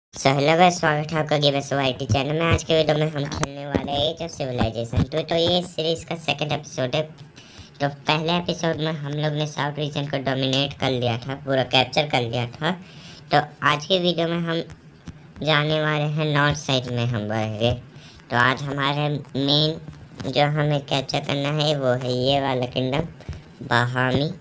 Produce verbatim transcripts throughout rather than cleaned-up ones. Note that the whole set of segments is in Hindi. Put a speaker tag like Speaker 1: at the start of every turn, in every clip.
Speaker 1: सो हेलो गाइस, स्वागत है आपका गेमर्स वाईटी चैनल में। आज के वीडियो में हम खेलने वाले हैं एज ऑफ सिविलाइजेशन। तो तो ये सीरीज का सेकंड एपिसोड है। तो पहले एपिसोड में हम लोग ने साउथ रीजन को डोमिनेट कर लिया था, पूरा कैप्चर कर लिया था। तो आज के वीडियो में हम जाने वाले हैं नॉर्थ साइड में, हम बढ़ेंगे। तो आज हमारे मेन जो हमें कैप्चर करना है वो है ये वाला किंगडम, बहामी।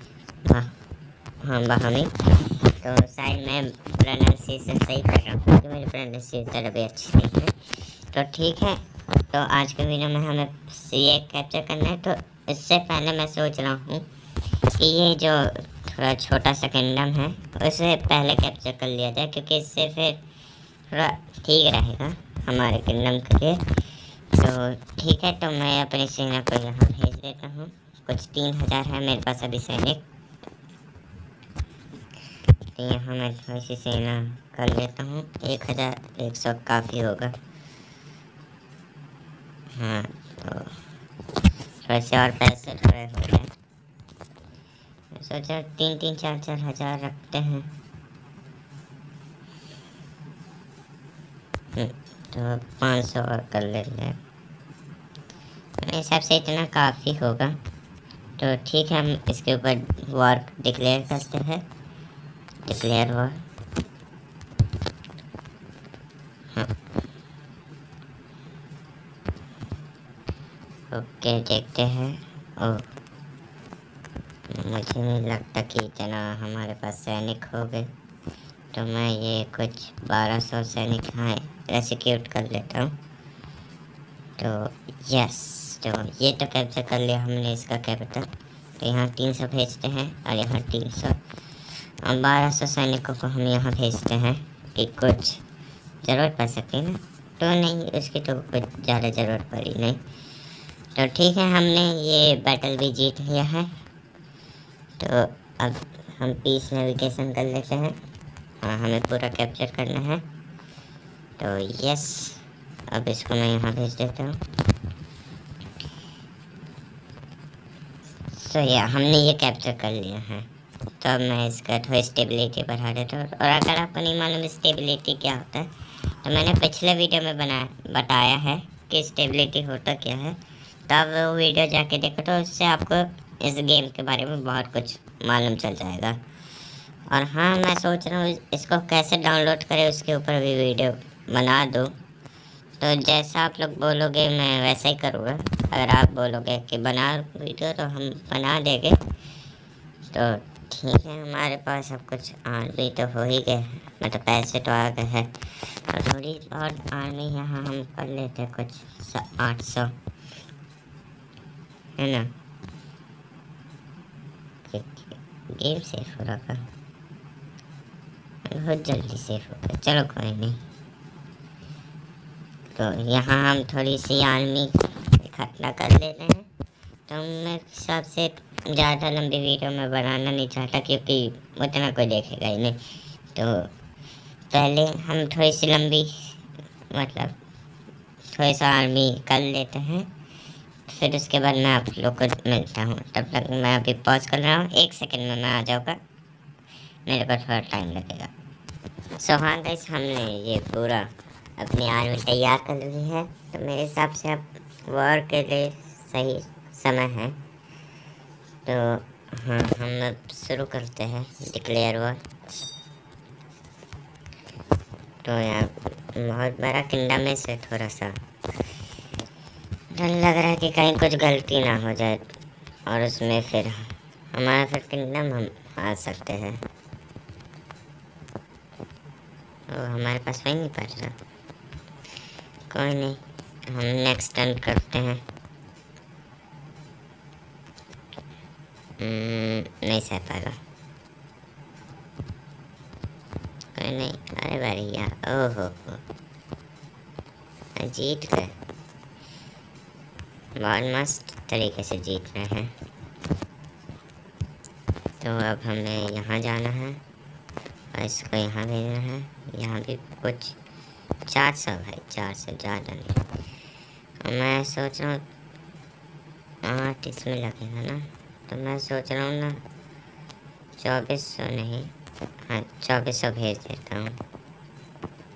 Speaker 1: हाँ, बहामी। तो शायद मैं प्रोनाउंसिएशन सही कर रहा हूँ क्योंकि मेरी प्रोनाउंसिएशन अभी अच्छी नहीं है। तो ठीक है, तो आज के वीडियो में हमें ये कैप्चर करना है। तो इससे पहले मैं सोच रहा हूँ कि ये जो थोड़ा छोटा सा किंगडम है उसे पहले कैप्चर कर लिया जाए, क्योंकि इससे फिर थोड़ा ठीक रहेगा हमारे किंगडम के लिए। तो ठीक है, तो मैं अपनी सेना को यहाँ भेज देता हूँ। कुछ तीन हज़ार है मेरे पास अभी सैनिक। तो यहाँ मैं थोड़ी सी सेना कर लेता हूँ। एक हज़ार एक सौ काफ़ी होगा। हाँ, तो थोड़े से और पैसे थोड़े हो गए। सोचा तीन तीन चार चार हज़ार रखते हैं। तो पाँच सौ और कर लेते हैं। मेरे हिसाब से इतना काफ़ी होगा। तो ठीक है, हम इसके ऊपर वॉर डिक्लेयर करते हैं। Declare war. हाँ, ओके, देखते हैं। ओह, मुझे नहीं लगता कि इतना हमारे पास सैनिक हो गए। तो मैं ये कुछ बारह सौ सैनिक हाँ एक्सिक्यूट कर लेता हूँ। तो यस, तो ये तो कैप्चर कर लिया हमने इसका कैपिटल। तो यहाँ तीन सौ भेजते हैं और यहाँ तीन सौ और बारह सौ सैनिकों को हम यहाँ भेजते हैं कि कुछ ज़रूरत पड़ सकती है ना। तो नहीं, उसकी तो कुछ ज़्यादा ज़रूरत पड़ी नहीं। तो ठीक है, हमने ये बैटल भी जीत लिया है। तो अब हम पीस नेविगेशन कर लेते हैं। हाँ, हमें पूरा कैप्चर करना है। तो यस, अब इसको मैं यहाँ भेज देता हूँ। तो या हमने ये कैप्चर कर लिया है। तो अब मैं इसका थोड़ी स्टेबिलिटी बढ़ा देता हूँ। और अगर आपको नहीं मालूम स्टेबिलिटी क्या होता है, तो मैंने पिछले वीडियो में बना बताया है कि स्टेबिलिटी होता क्या है। तो अब वो वीडियो जाके देखो, तो उससे आपको इस गेम के बारे में बहुत कुछ मालूम चल जाएगा। और हाँ, मैं सोच रहा हूँ इसको कैसे डाउनलोड करें उसके ऊपर भी वीडियो बना दूँ। तो जैसा आप लोग बोलोगे मैं वैसा ही करूँगा। अगर आप बोलोगे कि बना वीडियो तो हम बना देंगे। तो ठीक है, हमारे पास सब कुछ आर्मी तो हो ही गए, मतलब पैसे तो आ गए हैं। और थोड़ी और आर्मी यहाँ हम कर लेते हैं, कुछ आठ सौ है ना। गेम सेफ हो रहा, बहुत जल्दी सेफ हो गया। चलो कोई नहीं। तो यहाँ हम थोड़ी सी आर्मी इकट्ठा कर लेते हैं। तो मेरे हिसाब से ज़्यादा लंबी वीडियो में बनाना नहीं चाहता, क्योंकि उतना कोई देखेगा ही नहीं। तो पहले हम थोड़ी सी लंबी, मतलब थोड़ी सा आर्मी कर लेते हैं। फिर उसके बाद मैं आप लोग को मिलता हूँ। तब तक मैं अभी पॉज कर रहा हूँ, एक सेकंड में मैं आ जाऊँगा। मेरे को थोड़ा टाइम लगेगा। सो हाँ गाइस, हमने ये पूरा अपनी आर्मी तैयार कर ली है। तो मेरे हिसाब से अब वॉर के लिए सही समय है। तो हाँ, हम अब शुरू करते हैं डिक्लेयर वॉर। तो यार बहुत बड़ा किंगडम है, से थोड़ा सा डर लग रहा है कि कहीं कुछ गलती ना हो जाए और उसमें फिर हमारा फिर किंगडम हम आ सकते हैं। और हमारे पास वही नहीं पड़ रहा। कोई नहीं, हम नेक्स्ट टर्न करते हैं। नहीं सह पाएगा, कोई नहीं। अरे बढ़िया, ओहो हो, जीत गए। बहुत मस्त तरीके से जीत रहे हैं। तो अब हमें यहाँ जाना है और इसको यहाँ भेजना है। यहाँ भी कुछ चार सौ भाई, चार सौ ज़्यादा नहीं। और मैं सोच रहा हूँ आठ इसमें लगेगा ना। तो मैं सोच रहा हूँ ना चौबीस सौ नहीं, हाँ चौबीस सौ भेज देता हूँ।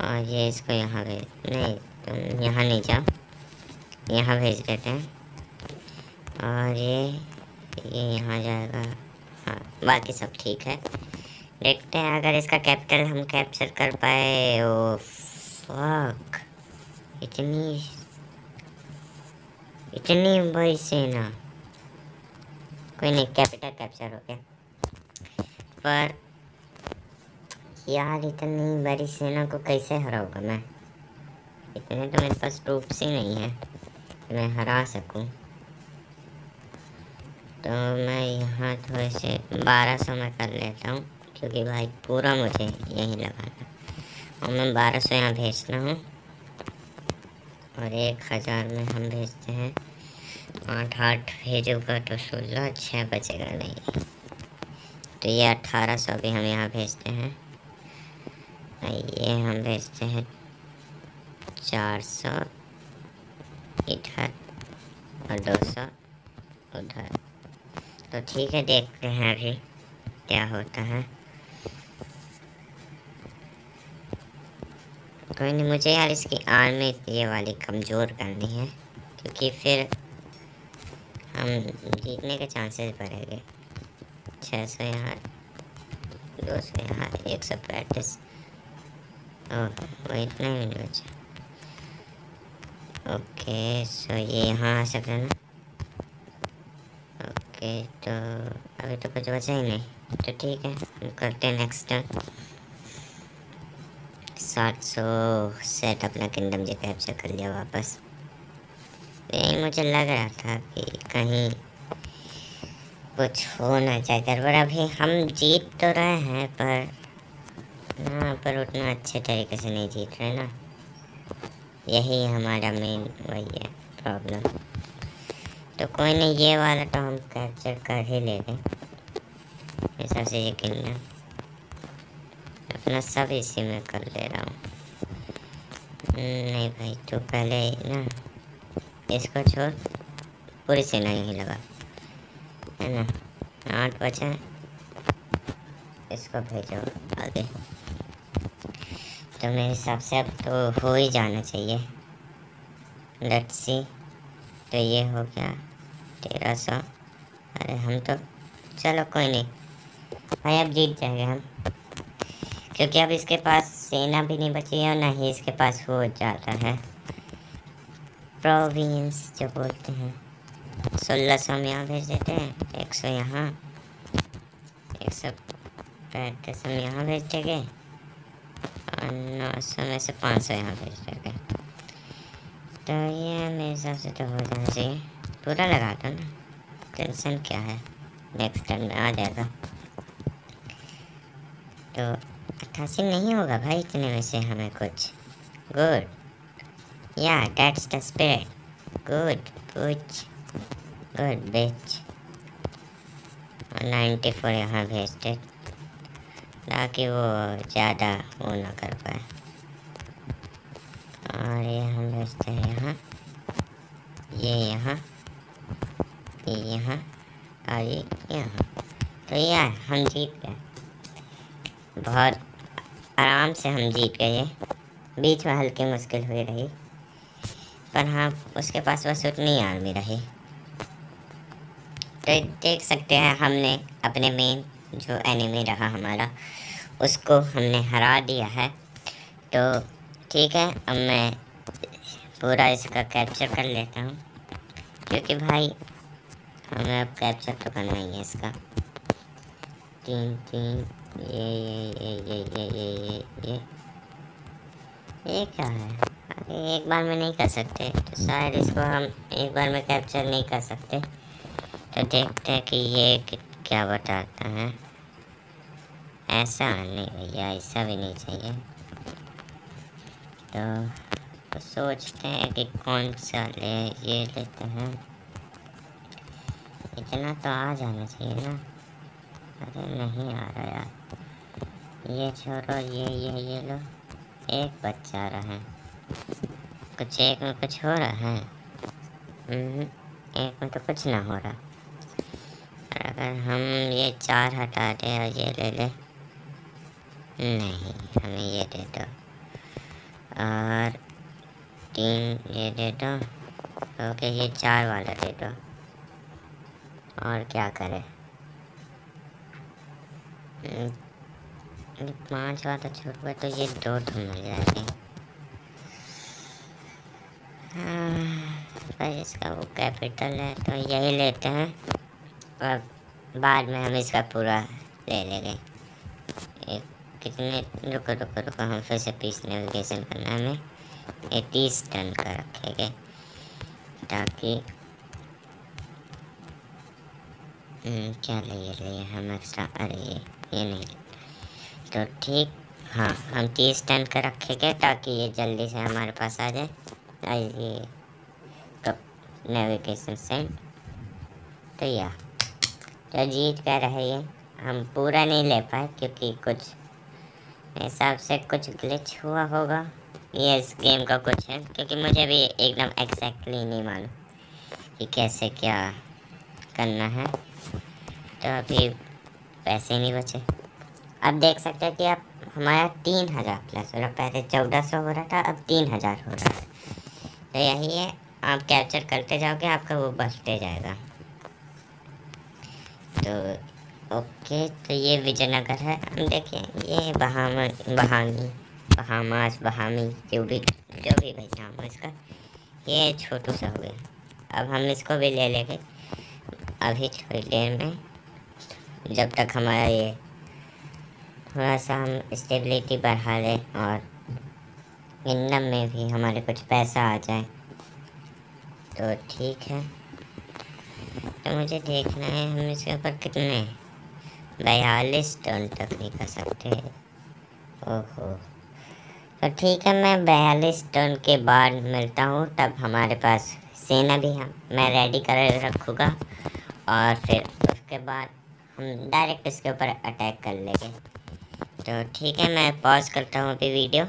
Speaker 1: और ये इसको यहाँ भेज, नहीं तुम यहाँ नहीं जाओ, यहाँ भेज देते हैं। और ये ये यहाँ जाएगा। हाँ बाकी सब ठीक है। देखते हैं अगर इसका कैपिटल हम कैप्चर कर पाए। ओ फक, इतनी इतनी बड़ी सेना। कोई नहीं, कैपिटल कैप्चर हो गया। पर यार इतनी बड़ी सेना को कैसे हराऊंगा मैं? इतने तो मेरे पास ट्रूप्स ही नहीं है कि मैं हरा सकूं। तो मैं यहाँ थोड़े से बारह सौ में कर लेता हूँ, क्योंकि भाई पूरा मुझे यहीं लगाना। और मैं बारह सौ यहाँ भेजना हूँ, और एक हज़ार में हम भेजते हैं। आठ आठ भेजूँगा तो सोलह, छः बचेगा नहीं, तो ये अठारह सौ भी हम यहाँ भेजते हैं। ये हम भेजते हैं चार सौ इधर और दो सौ उधर। तो ठीक है, देखते हैं अभी क्या होता है। कोई नहीं, मुझे यार इसकी आर्मी ये वाली कमज़ोर करनी है, क्योंकि फिर हम जीतने के चांसेस बढ़ेंगे। छः सौ यहाँ, दो सौ यहाँ, एक सौ पैंतीस। ओह वो इतना ही नहीं बचा। ओके सो ये यहाँ आ सकते हैं ना। ओके तो अभी तो कुछ बचा ही नहीं, तो ठीक है हम करते हैं नेक्स्ट टर्न। सात सौ सेट अपना किंगडम जी कैप्चर कर लिया वापस। यही मुझे लग रहा था कि कहीं कुछ होना चाहिए गड़बड़। अभी हम जीत तो रहे हैं, पर ना पर उतना अच्छे तरीके से नहीं जीत रहे ना। यही हमारा मेन वही है प्रॉब्लम। तो कोई नहीं, ये वाला तो हम कैप्चर कर ही ले गए। ऐसा से ये किंगडम अपना सब इसी में कर ले रहा हूँ। नहीं भाई तू पहले ना इसको छोड़, पूरी सेना यहीं लगा, है ना। आठ बचे, इसको भेजो आगे। तो मेरे हिसाब से अब तो हो ही जाना चाहिए। Let's see. तो ये हो गया तेरह सौ। अरे हम तो, चलो कोई नहीं भाई, अब जीत जाएंगे हम, क्योंकि अब इसके पास सेना भी नहीं बची है और ना ही इसके पास हो जाता है प्रोविंस जो बोलते हैं। सोलह सौ हम यहाँ भेज देते हैं, एक सौ यहाँ, एक सौ पैंतीस हम यहाँ भेज देंगे, और नौ सौ में से पाँच सौ यहाँ भेज देंगे। तो ये मेरे हिसाब से तो हो जाना चाहिए। पूरा लगा दो ना, टेंशन क्या है, नेक्स्ट टाइम में आ जाएगा। तो अट्ठासी नहीं होगा भाई इतने में से हमें कुछ। गुड या दैट्स द स्पिरिट। गुड कुछ गुड बिच। और नाइन्टी फोर यहाँ भेजते ताकि वो ज़्यादा वो ना कर पाए। और ये हम भेजते हैं यहाँ, ये यहाँ, ये यहाँ, और ये यहाँ। तो यार हम जीत गए, बहुत आराम से हम जीत गए। बीच में हल्की मुश्किल हुई रही, पर हाँ उसके पास बस उतनी आर्मी रही। तो देख सकते हैं हमने अपने मेन जो एनिमी रहा हमारा, उसको हमने हरा दिया है। तो ठीक है, अब मैं पूरा इसका कैप्चर कर लेता हूँ, क्योंकि भाई हमें अब कैप्चर तो करना ही है इसका। तीन तीन ये ये ये ये ये ये ये ये क्या है? अरे एक बार में नहीं कर सकते, तो शायद इसको हम एक बार में कैप्चर नहीं कर सकते। तो देखते हैं कि ये क्या बताता है। ऐसा नहीं भैया, ऐसा भी नहीं चाहिए। तो, तो सोचते हैं कि कौन सा ले, ये लेते हैं। इतना तो आ जाना चाहिए ना। अरे नहीं आ रहा यार, ये छोड़ो, ये ये ये लो। एक बच्चा रहा है, कुछ एक में कुछ हो रहा है। एक में तो कुछ ना हो रहा। अगर हम ये चार हटा दें और ये ले ले, नहीं हमें ये दे दो। दे दो। ओके ये चार वाला दे दो। और क्या करें? पाँच वाला छोड़ हुआ तो ये दो तो मिल जाएगी। भाई इसका वो कैपिटल है तो यही लेते हैं और बाद में हम इसका पूरा ले लेंगे। एक कितने रुको रुको रुको हम फिर से पीस नेविगेशन करना है हमें। ये तीस टन का रखेंगे ताकि क्या लिए लिए हम एक्स्ट्रा। अरे ये ये नहीं तो ठीक। हाँ हम तीस टन का रखेंगे ताकि ये जल्दी से हमारे पास आ जाए। ये नेविगेशन सेंड तो या तो जीत कर रहे ये हम पूरा नहीं ले पाए क्योंकि कुछ हिसाब से कुछ ग्लिच हुआ होगा। ये इस गेम का कुछ है क्योंकि मुझे भी एकदम एग्जैक्टली नहीं मालूम कि कैसे क्या करना है। तो अभी पैसे नहीं बचे। अब देख सकते हैं कि अब हमारा तीन हज़ार प्लस हो रहा। पहले चौदह सौ हो रहा था अब तीन हज़ार हो रहा है। तो यही है आप कैप्चर करते जाओगे आपका वो बढ़ते जाएगा। तो ओके तो ये विजयनगर है। हम देखिए ये बहामा बहानी बहामास बहामी जो भी जो भी भाई नाम है इसका ये छोटू सा हो गया। अब हम इसको भी ले लेंगे अभी थोड़ी देर में जब तक हमारा ये थोड़ा सा हम स्टेबिलिटी बढ़ा लें और इनकम में भी हमारे कुछ पैसा आ जाए तो ठीक है। तो मुझे देखना है हम इसके ऊपर कितने बयालीस टन तक नहीं कर सकते। ओहो तो ठीक है मैं बयालीस टन के बाद मिलता हूँ। तब हमारे पास सेना भी हम मैं रेडी कर रखूँगा और फिर उसके बाद हम डायरेक्ट इसके ऊपर अटैक कर लेंगे। तो ठीक है मैं पॉज करता हूँ अभी वीडियो।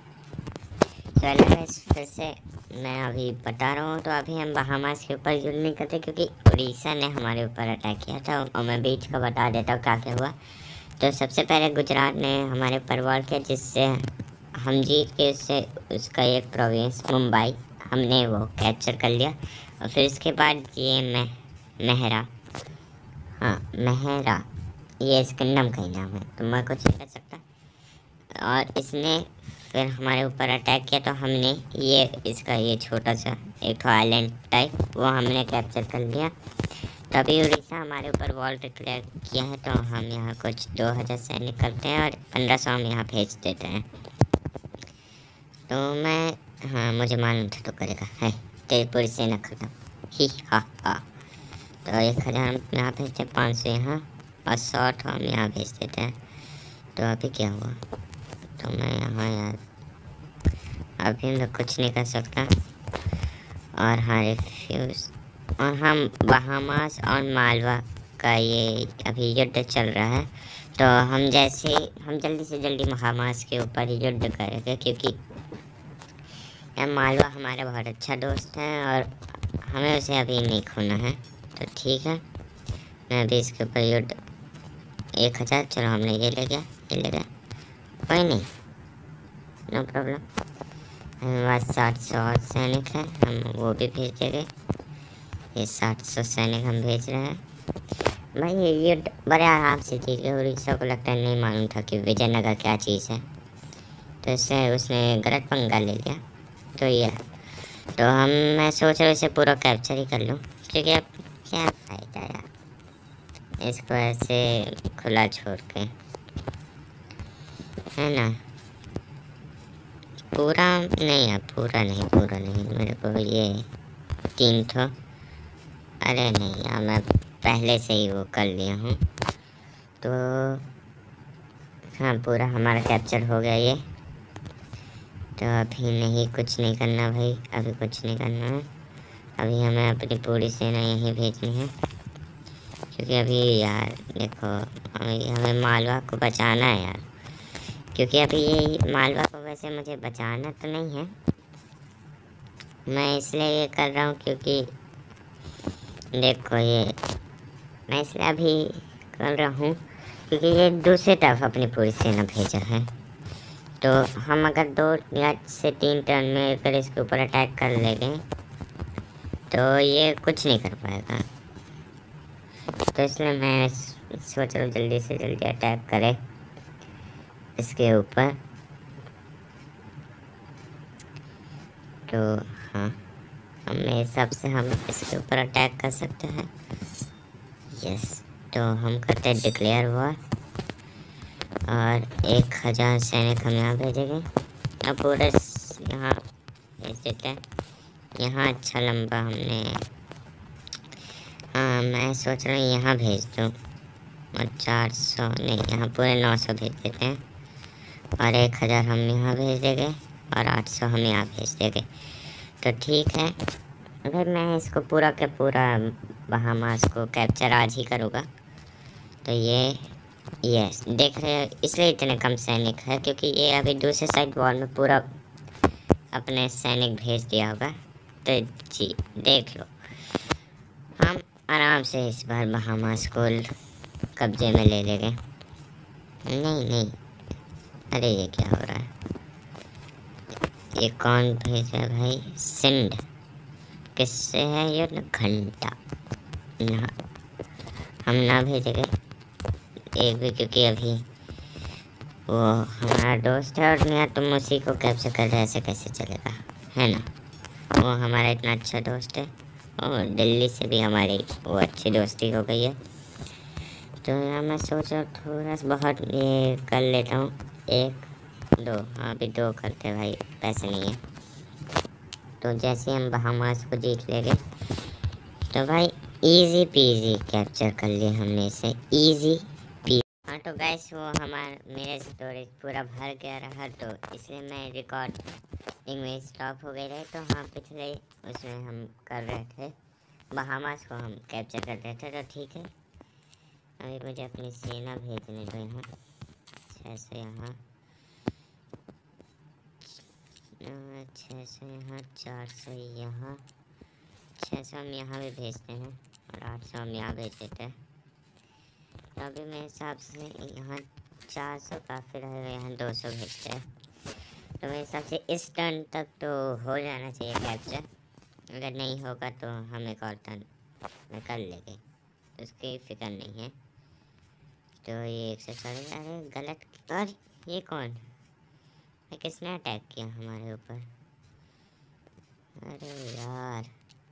Speaker 1: चलो फिर से मैं अभी बता रहा हूँ। तो अभी हम बहामास के ऊपर यूज नहीं करते क्योंकि उड़ीसा ने हमारे ऊपर अटैक किया था और मैं बीच का बता देता हूँ क्या क्या हुआ। तो सबसे पहले गुजरात ने हमारे ऊपर वॉर किया जिससे हम जीत के उससे उसका एक प्रोविंस मुंबई हमने वो कैप्चर कर लिया। और फिर इसके बाद ये मह मेहरा हाँ मेहरा ये इसका नाम का ही नाम है तो मैं कुछ नहीं कर सकता। और इसने फिर हमारे ऊपर अटैक किया तो हमने ये इसका ये छोटा सा एक आइलैंड टाइप वो हमने कैप्चर कर लिया। तो अभी उड़ीसा हमारे ऊपर वॉर डिक्लेयर किया है तो हम यहाँ कुछ दो हज़ार सैनिक करते हैं और पंद्रह सौ हम यहाँ भेज देते हैं। तो मैं हाँ मुझे मालूम था तो करेगा है तेरी पूरी सेना खत्म ही हाँ हाँ। तो एक हज़ार हम यहाँ भेजते हैं पाँच सौ यहाँ और सौ हम यहाँ भेज देते हैं। तो अभी क्या हुआ तो मैं यहाँ यार अभी मैं कुछ नहीं कर सकता। और हाँ रिफ्यूज़ और हम बहामास और मालवा का ये अभी युद्ध चल रहा है। तो हम जैसे हम जल्दी से जल्दी बहामास के ऊपर ही युद्ध करेंगे क्योंकि मालवा हमारा बहुत अच्छा दोस्त है और हमें उसे अभी नहीं खोना है। तो ठीक है मैं अभी इसके ऊपर युद्ध एक हज़ार चलो हमने ये ले गया ये ले गया कोई नहीं नो प्रॉब्लम। हमारे पास सात सौ सैनिक है हम वो भी भेज देंगे। ये सात सौ सैनिक हम भेज रहे हैं भाई। ये युद्ध बड़े आराम से जीत गए। उड़ीसा को लगता है नहीं मालूम था कि विजयनगर क्या चीज़ है तो इससे उसने गलत पंगा ले लिया। तो ये तो हम मैं सोच रहा हूँ इसे पूरा कैप्चर ही कर लूँ क्योंकि अब क्या फ़ायदा यार इसको ऐसे खुला छोड़ के है ना। पूरा नहीं यार पूरा नहीं पूरा नहीं मेरे को ये तीन तो अरे नहीं यार मैं पहले से ही वो कर लिया हूँ। तो हाँ पूरा हमारा कैप्चर हो गया ये। तो अभी नहीं कुछ नहीं करना भाई अभी कुछ नहीं करना है। अभी हमें अपनी पूरी सेना यहीं भेजनी है क्योंकि अभी यार देखो अभी हमें मालवा को बचाना है यार क्योंकि अभी ये मालवा को वैसे मुझे बचाना तो नहीं है। मैं इसलिए ये कर रहा हूँ क्योंकि देखो ये मैं इसलिए अभी कर रहा हूँ क्योंकि ये दूसरी तरफ अपनी पूरी सेना भेजा है। तो हम अगर दो या से तीन टर्न में अगर इसके ऊपर अटैक कर लेंगे तो ये कुछ नहीं कर पाएगा। तो इसलिए मैं सोच रहा हूँ जल्दी से जल्दी अटैक करें इसके ऊपर। तो हाँ, हम मेरे हिसाब से हम इसके ऊपर अटैक कर सकते हैं। यस, तो हम करते हैं डिक्लेयर वॉर और एक हज़ार सैनिक हम यहाँ भेजेंगे। अब पूरे यहाँ भेज देते हैं। यहाँ अच्छा लंबा हमने, हाँ मैं सोच रहा हूँ यहाँ भेज दूँ और चार सौ नहीं, यहाँ पूरे नौ सौ भेज देते हैं और एक हज़ार हम यहाँ भेज देंगे और आठ सौ हम यहाँ भेज देंगे। तो ठीक है, अगर मैं इसको पूरा के पूरा बहामास को कैप्चर आज ही करूँगा। तो ये यस देख रहे हैं, इसलिए इतने कम सैनिक है क्योंकि ये अभी दूसरे साइड वॉर में पूरा अपने सैनिक भेज दिया होगा। तो जी देख लो, हम आराम से इस बार बहामास को कब्जे में ले लेंगे। नहीं नहीं, अरे ये क्या हो रहा है, ये कौन भेज रहा है भाई? सिंध किससे है ये? घंटा ना, हम ना भेजेंगे एक भी क्योंकि अभी वो हमारा दोस्त है और नहीं तुम उसी को कैप्चर कर रहे, ऐसे कैसे चलेगा, है ना? वो हमारा इतना अच्छा दोस्त है और दिल्ली से भी हमारी वो अच्छी दोस्ती हो गई है। तो यहाँ मैं सोच रहा हूँ थोड़ा सा बहुत ये कर लेता हूँ, एक दो, हाँ अभी दो करते भाई, पैसे नहीं है। तो जैसे हम बहामास को जीत लेंगे तो भाई इजी पीजी कैप्चर कर लिए हमने इसे, इजी पीजी। हाँ तो गाइस वो हमारा मेरे स्टोरेज पूरा भर गया रहा तो इसलिए मैं रिकॉर्डिंग में स्टॉप हो गई रहे। तो हाँ पिछले उसमें हम कर रहे थे बहामास को हम कैप्चर कर रहे थे। तो ठीक है, अभी मुझे अपनी सेना भेजने दो यहाँ, छः सौ यहाँ, छः सौ यहाँ, चार सौ यहाँ, छः सौ हम यहाँ भी भेजते हैं और आठ सौ हम यहाँ भेज देते हैं। तो अभी मेरे हिसाब से यहाँ चार सौ काफ़ी रहेगा, यहाँ दो सौ भेजते हैं। तो मेरे हिसाब से इस टर्न तक तो हो जाना चाहिए कैप्चर, अगर नहीं होगा तो हम एक और टर्न में कर लेंगे, तो उसकी फिक्र नहीं है। तो ये एक सौ चालीस, अरे गलत, और ये कौन, किसने अटैक किया हमारे ऊपर? अरे यार,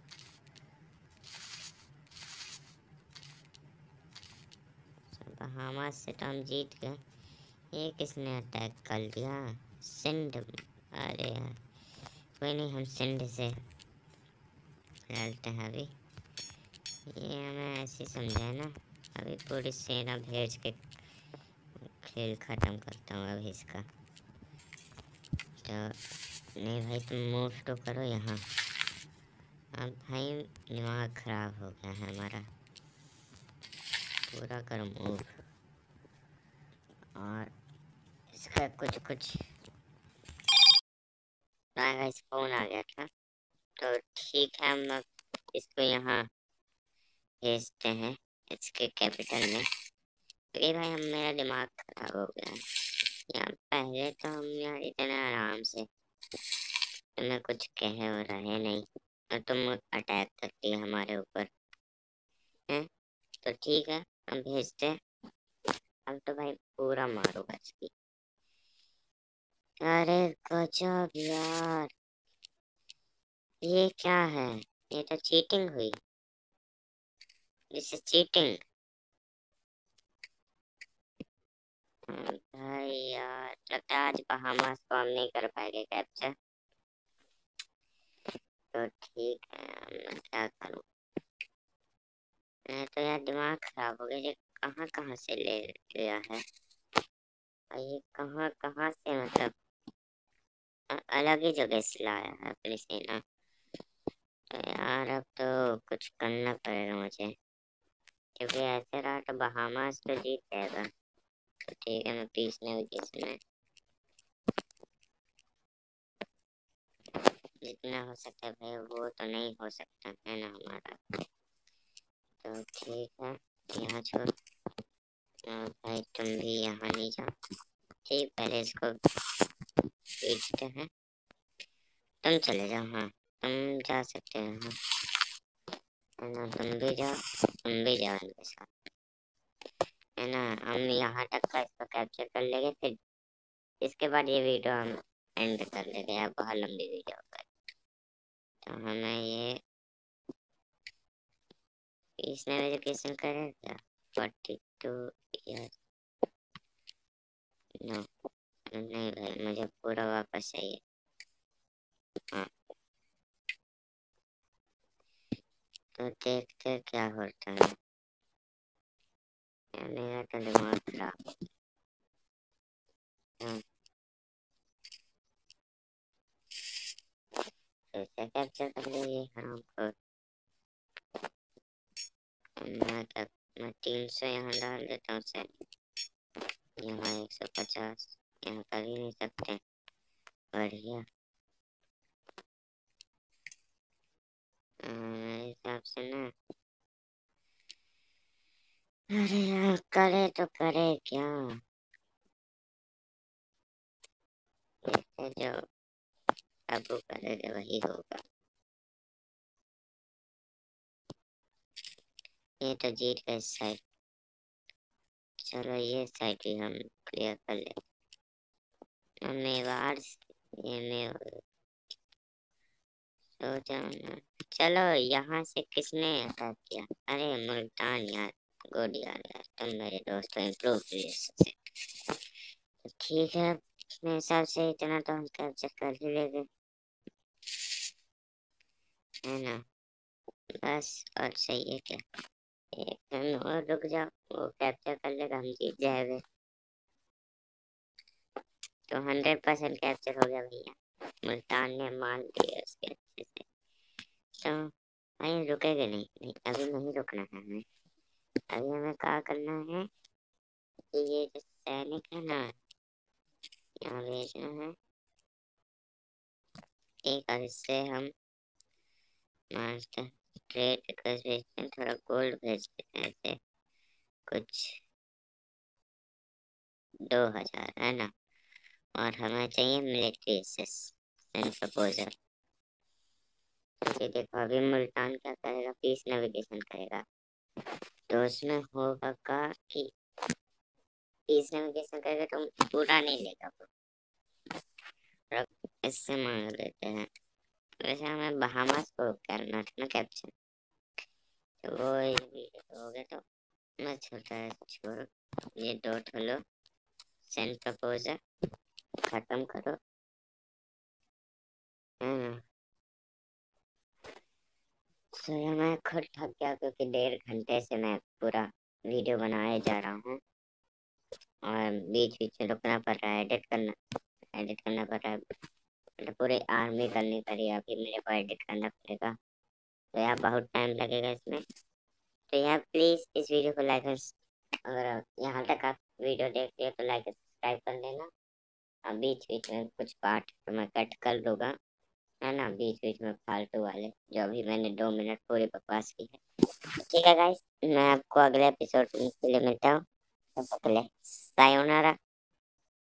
Speaker 1: बहामास से तो हम जीत गए, ये किसने अटैक कर दिया? सिंध, अरे यार कोई नहीं, हम सिंध से लड़ते हैं अभी। ये हमें ऐसे समझा ना, अभी पूरी सेना भेज के खेल ख़त्म करता हूँ अभी इसका। तो नहीं भाई तुम मूव तो करो यहाँ, अब भाई दिमाग ख़राब हो गया है हमारा, पूरा करो मूव। और इसका कुछ कुछ इस फोन आ गया था, तो ठीक है हम अब इसको यहाँ भेजते हैं इसके कैपिटल में। अरे भाई हम, मेरा दिमाग खराब हो गया है यहाँ, पहले तो हम यार इतना आराम से, तुम्हें कुछ कहे हो रहे नहीं और तुम अटैक करती है हमारे ऊपर हैं। तो ठीक है हम भेजते हैं, अब तो भाई पूरा मारो बस की। अरे गजब यार, ये क्या है, ये तो चीटिंग हुई, दिस इज चीटिंग भाई यार। लगता है आज बहामास को हम नहीं कर पाएंगे कैप्चर। तो ठीक है, मैं क्या करूँ, मैं तो यार दिमाग खराब हो गया, ये कहाँ कहाँ से ले लिया है, और ये कहाँ कहाँ से मतलब अलग ही जगह से लाया है अपनी सेना। तो यार अब तो कुछ करना पड़ेगा मुझे, क्योंकि ऐसे रहा तो बहामास तो जीत जाएगा। तो ठीक है, मैं पीछने हुई इसमें जितना हो सकता है भाई, वो तो नहीं हो सकता है ना हमारा। तो ठीक है, यहाँ छोड़ भाई, तुम भी यहाँ नहीं जाओ, ठीक पहले इसको भेजते हैं। तुम चले जाओ, हाँ तुम जा सकते हो, हाँ है ना, तुम भी जाओ, तुम भी जाओ इनके साथ, है ना। हम यहाँ तक का इसको कैप्चर कर लेंगे, फिर इसके बाद ये वीडियो हम एंड कर लेंगे, यार बहुत लंबी वीडियो हो गई। तो हमें ये इसने वेरिफिकेशन करें क्या, फोर्टी टू ईयर, नो नहीं भाई, मुझे पूरा वापस चाहिए। हाँ तो देखते क्या होता है, मेरा तो दिमाग खराब है। कैसे कैप्चर कर लीजिए हराम को, मैं क्या, मैं तीन सौ यहाँ डाल देता हूँ से, यहाँ एक सौ पचास, यहाँ कर ही नहीं सकते, बढ़िया। मेरे हिसाब से ना, अरे यार करे तो करे क्या, देखते जो अब वो करेगा वही होगा। ये तो जीत गए साइड, चलो ये साइड भी हम क्लियर कर ले। मेवाड़ ये मेवाड़ सोचा ना, चलो यहाँ से किसने अटैक किया, अरे मुल्तान यार, गुड यार, यार तुम मेरे दोस्त हो, इम्प्रूव से ठीक है, मेरे हिसाब से इतना तो हम कैप्चर कर ही लेंगे, है ना। बस और सही है क्या, एक टर्न और रुक जाओ, वो कैप्चर कर लेगा, हम जीत जाएंगे। तो हंड्रेड परसेंट कैप्चर हो गया भैया, मुल्तान ने मान दिया उसके अच्छे से। तो भाई रुकेगा नहीं, नहीं अभी नहीं रुकना है हमें, अभी हमें क्या करना है कि ये जो सैनिक है ना, यहाँ भेजना है एक, और इससे हम मास्टर ट्रेड रिक्वेस्ट भेजते हैं, थोड़ा गोल्ड भेज देते हैं ऐसे कुछ दो हजार, है ना। और हमें चाहिए मिलिट्री एंड प्रपोजल, क्योंकि देखो अभी मुल्तान क्या करेगा, पीस नेविगेशन करेगा, तो उसमें होगा का कि पीस नेविगेशन करेगा तो पूरा नहीं लेगा वो, इससे मांग लेते हैं। वैसे हमें बहामास को करना था ना कैप्चर, तो वो ये हो गया, तो मैं छोटा है छोड़ो, ये दो ठोलो सेंड प्रपोजल खत्म करो, है ना। सोया मैं खुद थक गया, क्योंकि डेढ़ घंटे से मैं पूरा वीडियो बनाए जा रहा हूँ, और बीच बीच में रुकना पड़ रहा है, एडिट करना एडिट करना पड़ रहा है, मतलब पूरी आर्मी करनी पड़ी, अभी मेरे को एडिट करना पड़ेगा, तो यार बहुत टाइम लगेगा इसमें। तो यार प्लीज इस वीडियो को लाइक, अगर यहाँ तक आप वीडियो देख रहे हो तो लाइक सब्सक्राइब कर लेना, और बीच बीच में कुछ पार्ट तो मैं कट कर दूंगा, है ना, बीच बीच में फालतू वाले जो अभी मैंने दो मिनट पूरी बकवास की है। ठीक है गाइस, मैं आपको अगले एपिसोड के लिए मिलता हूँ, तब तक के लिए सायोनारा।